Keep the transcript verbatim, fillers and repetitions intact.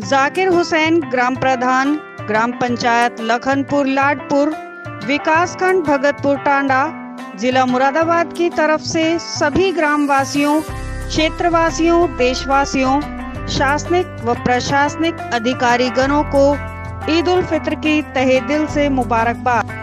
जाकिर हुसैन, ग्राम प्रधान, ग्राम पंचायत लखनपुर लाडपुर, विकासखंड भगतपुर टांडा, जिला मुरादाबाद की तरफ से सभी ग्रामवासियों, क्षेत्रवासियों, देशवासियों, शासनिक व प्रशासनिक अधिकारी गणों को ईद उल फित्र की तहे दिल से मुबारकबाद।